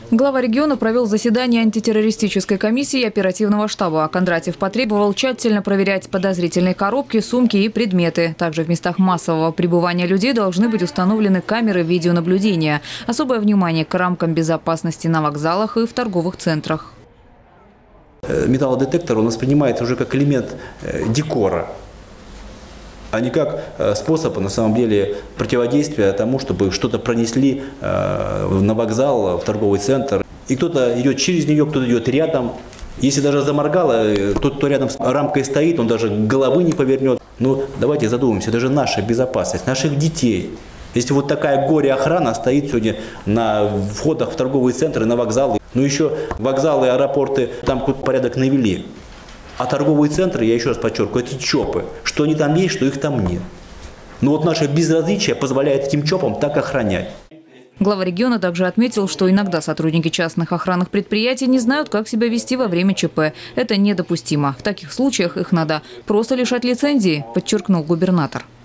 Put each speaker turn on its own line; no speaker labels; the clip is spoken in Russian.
Глава региона провел заседание антитеррористической комиссии и оперативного штаба. Кондратьев потребовал тщательно проверять подозрительные коробки, сумки и предметы. Также в местах массового пребывания людей должны быть установлены камеры видеонаблюдения. Особое внимание к рамкам безопасности на вокзалах и в торговых центрах.
Металлодетектор он воспринимается уже как элемент декора, а не как способ, на самом деле, противодействия тому, чтобы что-то пронесли на вокзал, в торговый центр. И кто-то идет через нее, кто-то идет рядом. Если даже заморгало, тот, кто рядом с рамкой стоит, он даже головы не повернет. Но давайте задумаемся, это же наша безопасность, наших детей. Если вот такая горе-охрана стоит сегодня на входах в торговые центры, на вокзалы, ну еще вокзалы, аэропорты, там какой-то порядок навели. А торговые центры, я еще раз подчеркиваю, это ЧОПы. Что они там есть, что их там нет. Но вот наше безразличие позволяет этим ЧОПам так охранять.
Глава региона также отметил, что иногда сотрудники частных охранных предприятий не знают, как себя вести во время ЧП. Это недопустимо. В таких случаях их надо просто лишать лицензии, подчеркнул губернатор.